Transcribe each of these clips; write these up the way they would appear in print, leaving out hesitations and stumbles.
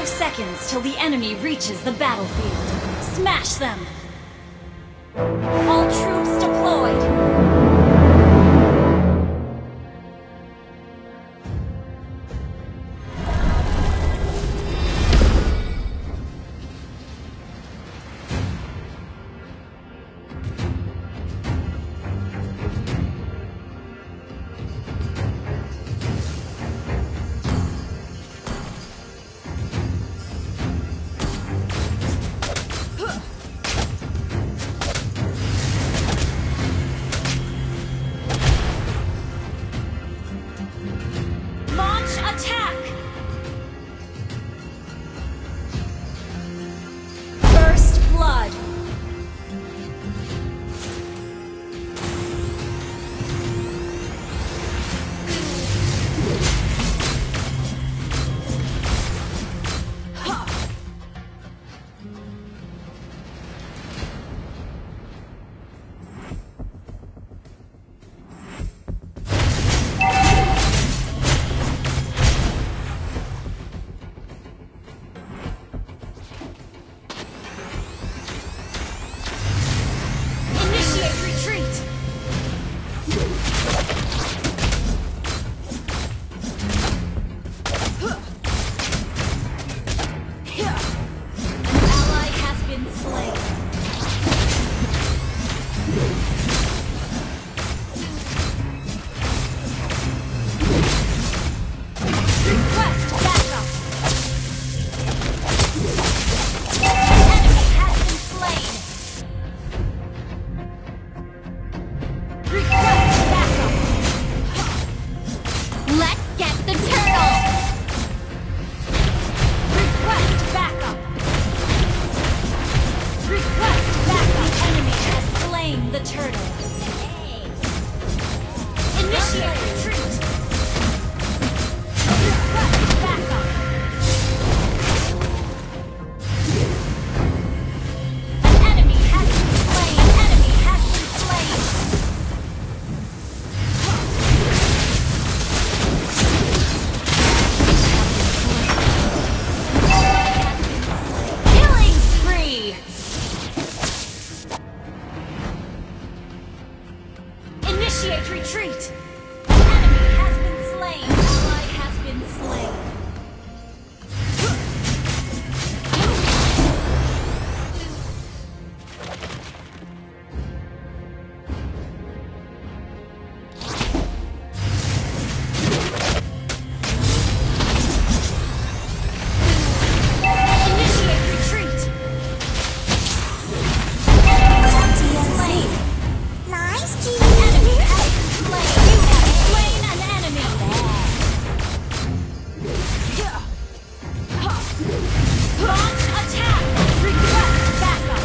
seconds till the enemy reaches the battlefield. Smash them! All troops deployed! Initiate retreat! An enemy has been slain! An ally has been slain! Initiate retreat! Nice, G. Enemy has been slain! You have slain an enemy! Launch attack! Request backup!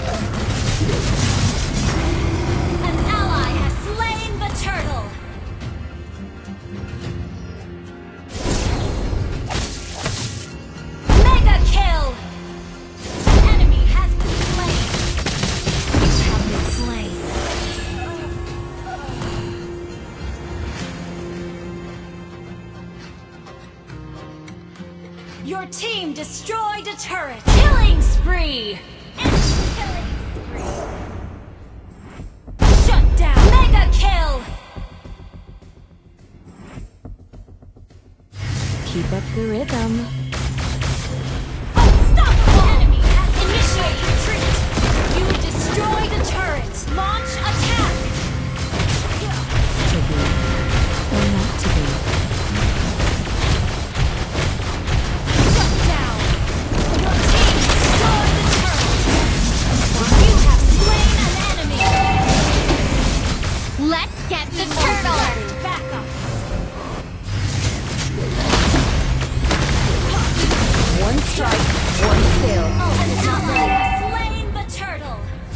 An ally has slain the turtle! Mega kill! An enemy has been slain! You have been slain! Your team destroyed a turret! Killing spree! Killing spree! Shut down! Mega kill! Keep up the rhythm. Unstoppable! Enemy has initiated retreat! You destroyed a turret! Launch attack! To be or not to be. Shut down! Your team destroyed the turret! You have slain an enemy! Let's get the turtle. Back up! One strike, one kill. An ally has slain the turtle!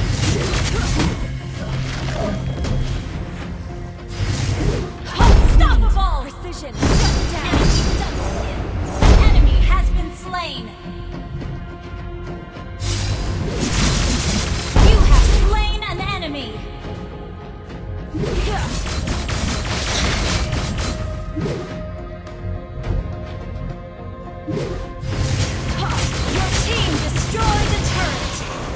Unstoppable! Precision! Shut down! Enemy double kill! Enemy has been slain! You have slain an enemy! destroyed a turret.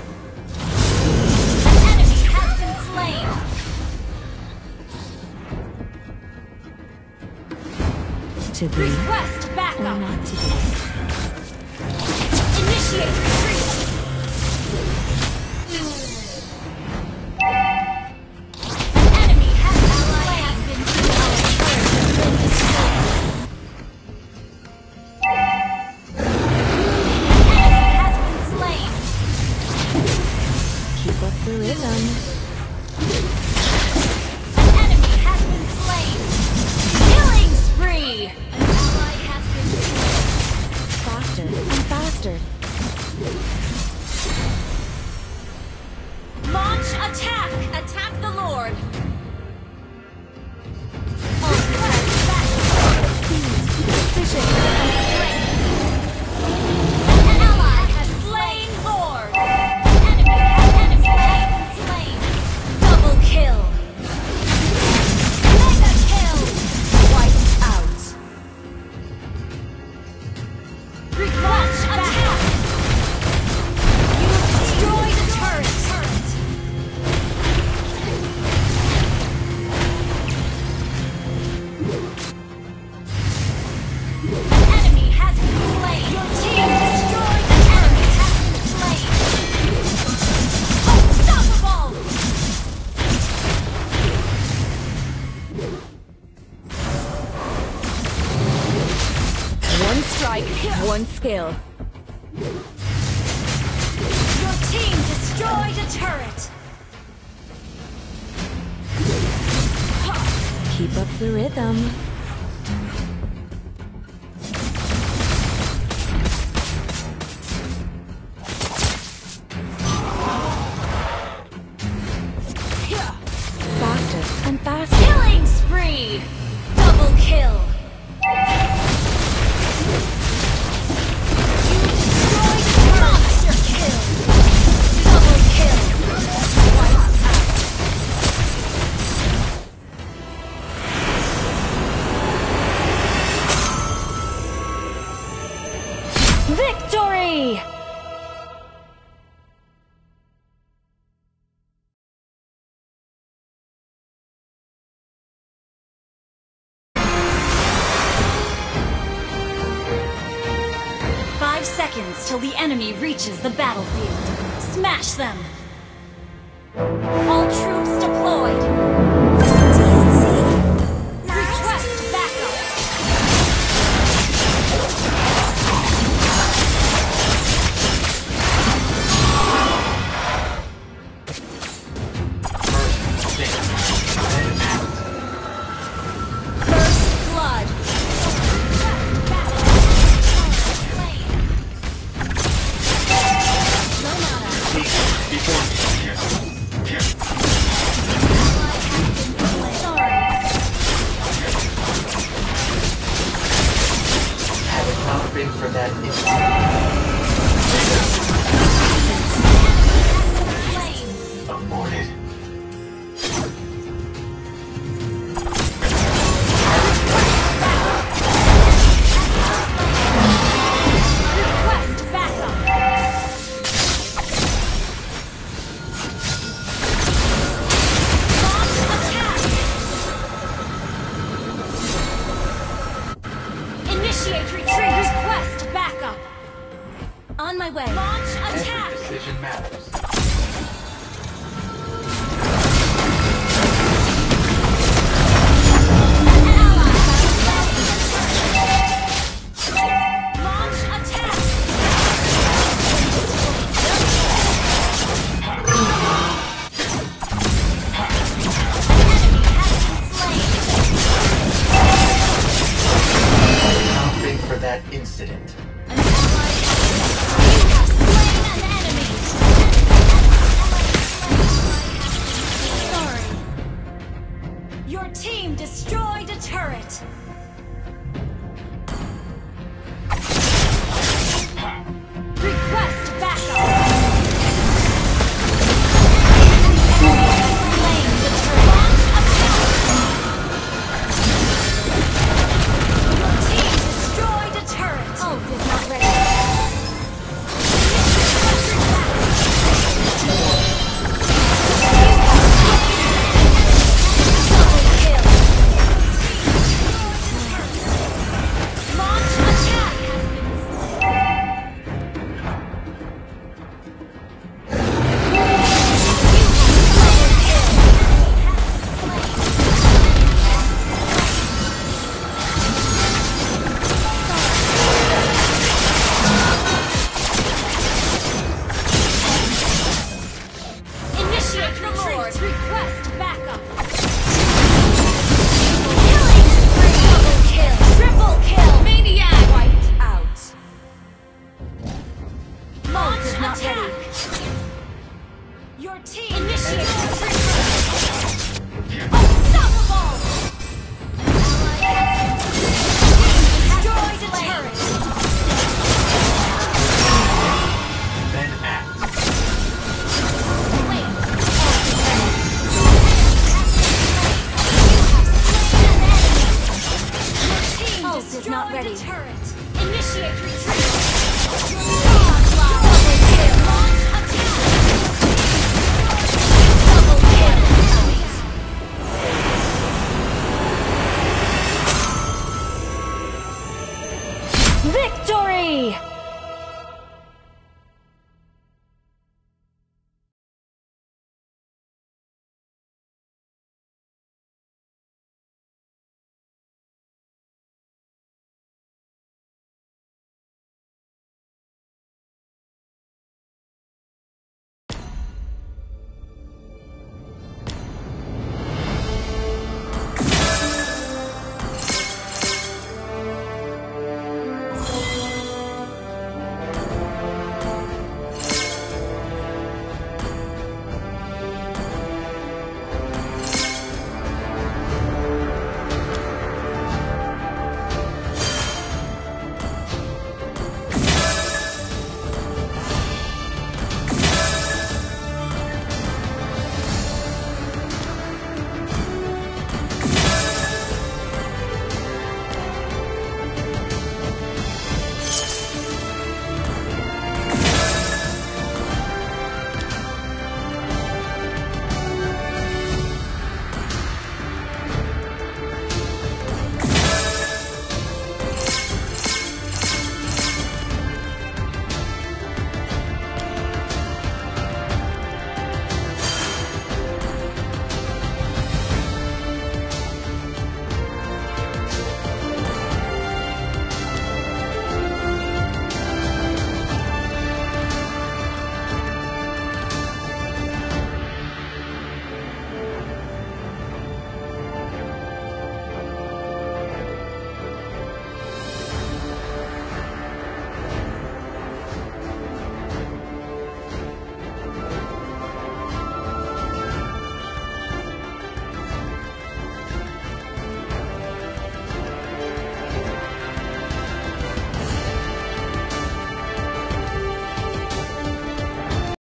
An enemy has been slain. To be Request or backup. not to be. Initiate retreat. An enemy has been slain. Our turret has been destroyed. An enemy has been slain. Keep up the rhythm. An enemy has been slain. Killing spree. An ally has been slain. Faster and faster. Launch attack! Attack the Lord! Request backup. Precision and strength. An ally has slain Lord! Enemy has been slain. Double kill. Mega kill! Wiped out. Request attack! You destroyed a turret! Enemy has been slain! Your team destroyed the enemy has been slain! Unstoppable! One strike, one skill. Your team destroyed a turret! Keep up the rhythm. Faster and faster. Killing spree! Double kill! You destroyed a monster kill! Double kill! Wiped out! Victory! 5 seconds till the enemy reaches the battlefield. Smash them! All troops deployed! Request backup! First blood! Had it not been for that aborted. Request backup! Launch attack! Initiate retreat! Request backup! On my way! Launch attack! Every decision matters. An ally has slain. Launch attack! Enemy has been slain. Had it not been for that incident. An ally you have slain an enemy. Sorry. Your team destroyed a turret. Request backup. Enemy has slain the turret. Launch attack. Your team destroyed a turret. Oh, did not ready. glory!